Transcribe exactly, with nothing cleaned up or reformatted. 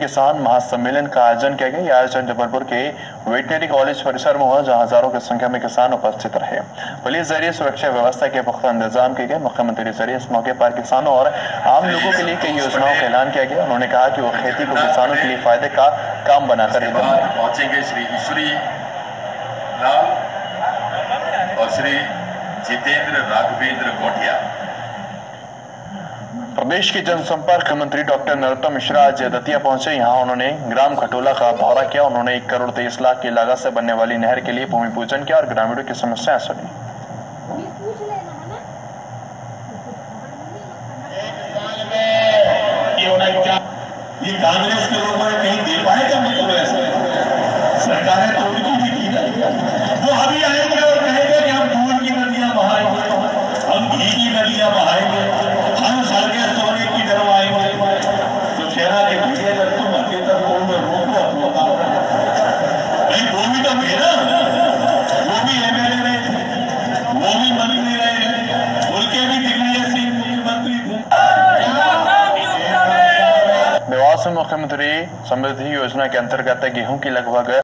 किसान महासम्मेलन का आयोजन किया गया। यह आयोजन जबलपुर के वेटनरी कॉलेज परिसर में हुआ, जहां हजारों की संख्या में किसान उपस्थित रहे। पुलिस जरिए सुरक्षा व्यवस्था के पुख्ता इंतजाम किए गए। मुख्यमंत्री जरिए इस मौके पर किसानों और आम लोगों के लिए कई योजनाओं का ऐलान किया गया। उन्होंने कहा कि वो खेती को किसानों के लिए फायदे का काम बनाकर पहुंचेंगे श्री ईश्वरी लाल और श्री जितेंद्र राघवेंद्र कोटिया। प्रदेश के जनसंपर्क मंत्री डॉक्टर नरोत्तम मिश्रा आज दतिया पहुंचे। यहां उन्होंने ग्राम खटोला का दौरा किया। उन्होंने एक करोड़ तेईस लाख की लागत से बनने वाली नहर के लिए भूमि पूजन किया और ग्रामीणों की समस्याएं सुनी। ये कांग्रेस के लोगों ने कहीं दे पाएगा मुझको ऐसा? सरकारें तो उनकी भी की ना, वो अभी आएंगे और कहेंगे कि हम दूध की नदियां बहाएंगे, हम घी की नदियां बहाएंगे, हम सरके सोने की डरवाएंगे। तो सेना के भीड़े जब तुम अकेतर को रोको अपना काम, भाई वो भी तो है ना, वो भी एमएलए रहे, वो भी मंत्री रहे, उनके भी दिग्विजय सिंह मुख्यमंत्री थे। देवास में मुख्यमंत्री समृद्धि योजना के अंतर्गत गेहूं की लगभग